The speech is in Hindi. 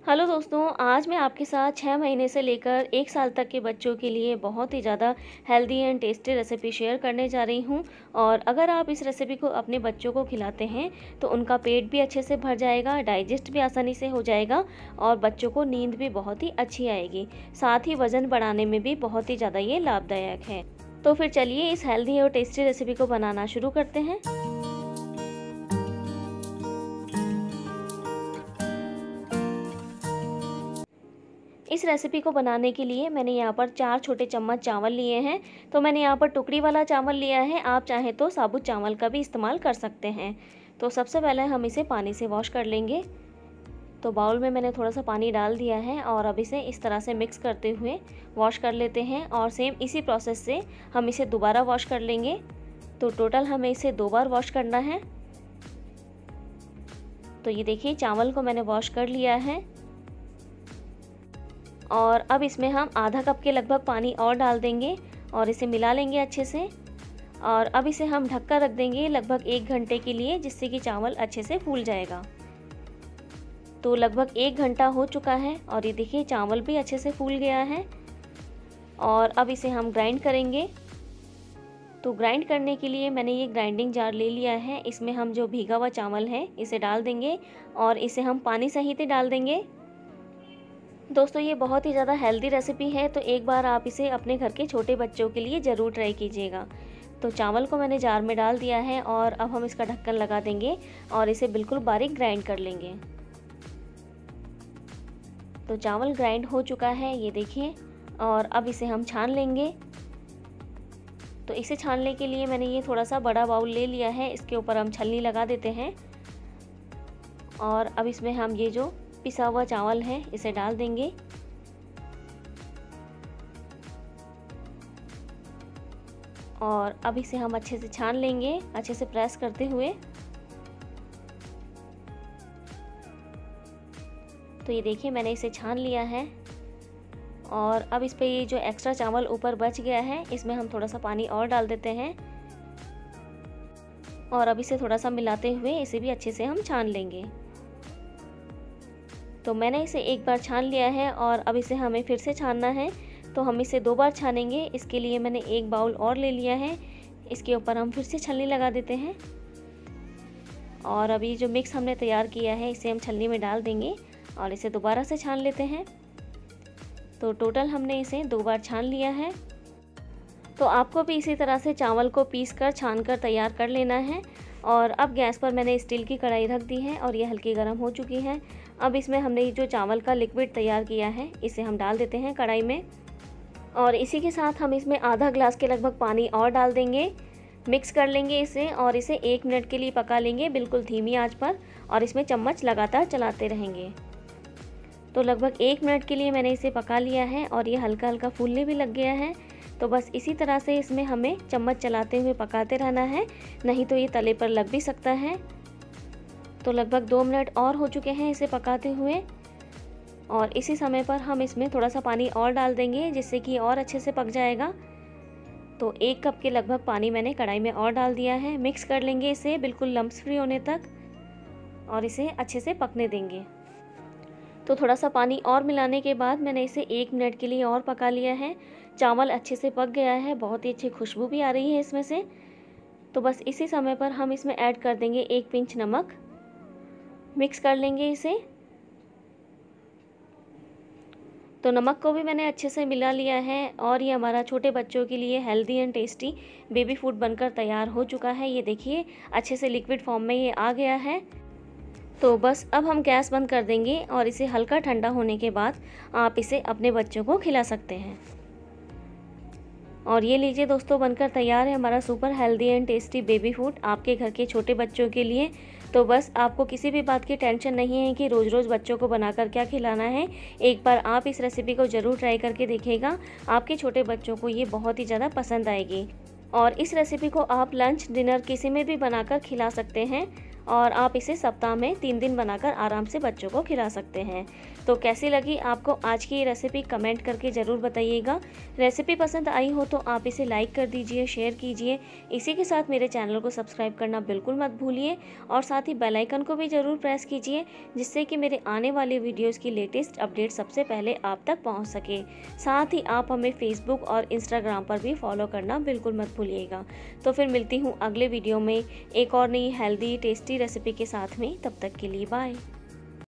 हेलो दोस्तों, आज मैं आपके साथ 6 महीने से लेकर 1 साल तक के बच्चों के लिए बहुत ही ज़्यादा healthy and tasty recipe share करने जा रही हूं। और अगर आप इस रेसिपी को अपने बच्चों को खिलाते हैं तो उनका पेट भी अच्छे से भर जाएगा, डाइजेस्ट भी आसानी से हो जाएगा और बच्चों को नींद भी बहुत ही अच्छी आएगी। साथ ही वज़न बढ़ाने में भी बहुत ही ज़्यादा ये लाभदायक है। तो फिर चलिए इस हेल्दी और टेस्टी रेसिपी को बनाना शुरू करते हैं। इस रेसिपी को बनाने के लिए मैंने यहाँ पर 4 छोटे चम्मच चावल लिए हैं। तो मैंने यहाँ पर टुकड़ी वाला चावल लिया है, आप चाहें तो साबुत चावल का भी इस्तेमाल कर सकते हैं। तो सबसे पहले हम इसे पानी से वॉश कर लेंगे। तो बाउल में मैंने थोड़ा सा पानी डाल दिया है और अब इसे इस तरह से मिक्स करते हुए वॉश कर लेते हैं। और सेम इसी प्रोसेस से हम इसे दोबारा वॉश कर लेंगे। तो टोटल हमें इसे 2 बार वॉश करना है। तो ये देखिए चावल को मैंने वॉश कर लिया है और अब इसमें हम आधा कप के लगभग पानी और डाल देंगे और इसे मिला लेंगे अच्छे से। और अब इसे हम ढक कर रख देंगे लगभग 1 घंटे के लिए, जिससे कि चावल अच्छे से फूल जाएगा। तो लगभग 1 घंटा हो चुका है और ये देखिए चावल भी अच्छे से फूल गया है। और अब इसे हम ग्राइंड करेंगे। तो ग्राइंड करने के लिए मैंने ये ग्राइंडिंग जार ले लिया है। इसमें हम जो भीगा हुआ चावल है इसे डाल देंगे और इसे हम पानी सहित ही डाल देंगे। दोस्तों ये बहुत ही ज़्यादा हेल्दी रेसिपी है, तो एक बार आप इसे अपने घर के छोटे बच्चों के लिए ज़रूर ट्राई कीजिएगा। तो चावल को मैंने जार में डाल दिया है और अब हम इसका ढक्कन लगा देंगे और इसे बिल्कुल बारीक ग्राइंड कर लेंगे। तो चावल ग्राइंड हो चुका है, ये देखिए। और अब इसे हम छान लेंगे। तो इसे छानने के लिए मैंने ये थोड़ा सा बड़ा बाउल ले लिया है, इसके ऊपर हम छलनी लगा देते हैं। और अब इसमें हम ये जो पिसा हुआ चावल है इसे डाल देंगे। और अब इसे हम अच्छे से छान लेंगे, अच्छे से प्रेस करते हुए। तो ये देखिए मैंने इसे छान लिया है। और अब इस पे ये जो एक्स्ट्रा चावल ऊपर बच गया है इसमें हम थोड़ा सा पानी और डाल देते हैं और अब इसे थोड़ा सा मिलाते हुए इसे भी अच्छे से हम छान लेंगे। तो मैंने इसे 1 बार छान लिया है और अब इसे हमें फिर से छानना है। तो हम इसे 2 बार छानेंगे। इसके लिए मैंने 1 बाउल और ले लिया है, इसके ऊपर हम फिर से छलनी लगा देते हैं। और अभी जो मिक्स हमने तैयार किया है इसे हम छलनी में डाल देंगे और इसे दोबारा से छान लेते हैं। तो टोटल हमने इसे 2 बार छान लिया है। तो आपको भी इसी तरह से चावल को पीस कर छान कर तैयार कर लेना है। और अब गैस पर मैंने स्टील की कढ़ाई रख दी है और ये हल्की गर्म हो चुकी है। अब इसमें हमने जो चावल का लिक्विड तैयार किया है इसे हम डाल देते हैं कढ़ाई में। और इसी के साथ हम इसमें आधा ग्लास के लगभग पानी और डाल देंगे। मिक्स कर लेंगे इसे और इसे 1 मिनट के लिए पका लेंगे बिल्कुल धीमी आंच पर। और इसमें चम्मच लगातार चलाते रहेंगे। तो लगभग 1 मिनट के लिए मैंने इसे पका लिया है और ये हल्का हल्का फूलने भी लग गया है। तो बस इसी तरह से इसमें हमें चम्मच चलाते हुए पकाते रहना है, नहीं तो ये तले पर लग भी सकता है। तो लगभग 2 मिनट और हो चुके हैं इसे पकाते हुए। और इसी समय पर हम इसमें थोड़ा सा पानी और डाल देंगे जिससे कि और अच्छे से पक जाएगा। तो 1 कप के लगभग पानी मैंने कढ़ाई में और डाल दिया है। मिक्स कर लेंगे इसे बिल्कुल लम्स फ्री होने तक और इसे अच्छे से पकने देंगे। तो थोड़ा सा पानी और मिलाने के बाद मैंने इसे 1 मिनट के लिए और पका लिया है। चावल अच्छे से पक गया है, बहुत ही अच्छी खुशबू भी आ रही है इसमें से। तो बस इसी समय पर हम इसमें ऐड कर देंगे 1 पिंच नमक। मिक्स कर लेंगे इसे। तो नमक को भी मैंने अच्छे से मिला लिया है और ये हमारा छोटे बच्चों के लिए healthy and tasty baby food बनकर तैयार हो चुका है। ये देखिए अच्छे से लिक्विड फॉर्म में ये आ गया है। तो बस अब हम गैस बंद कर देंगे और इसे हल्का ठंडा होने के बाद आप इसे अपने बच्चों को खिला सकते हैं। और ये लीजिए दोस्तों, बनकर तैयार है हमारा super healthy and tasty baby food आपके घर के छोटे बच्चों के लिए। तो बस आपको किसी भी बात की टेंशन नहीं है कि रोज़ रोज़ बच्चों को बनाकर क्या खिलाना है। एक बार आप इस रेसिपी को ज़रूर ट्राई करके देखिएगा, आपके छोटे बच्चों को ये बहुत ही ज़्यादा पसंद आएगी। और इस रेसिपी को आप लंच डिनर किसी में भी बनाकर खिला सकते हैं। और आप इसे सप्ताह में 3 दिन बनाकर आराम से बच्चों को खिला सकते हैं। तो कैसी लगी आपको आज की ये रेसिपी कमेंट करके ज़रूर बताइएगा। रेसिपी पसंद आई हो तो आप इसे लाइक कर दीजिए, शेयर कीजिए। इसी के साथ मेरे चैनल को सब्सक्राइब करना बिल्कुल मत भूलिए और साथ ही बेल आइकन को भी ज़रूर प्रेस कीजिए, जिससे कि मेरे आने वाले वीडियोज़ की लेटेस्ट अपडेट सबसे पहले आप तक पहुँच सके। साथ ही आप हमें फेसबुक और इंस्टाग्राम पर भी फॉलो करना बिल्कुल मत भूलिएगा। तो फिर मिलती हूँ अगले वीडियो में एक और नई हेल्दी टेस्टी रेसिपी के साथ में। तब तक के लिए बाय।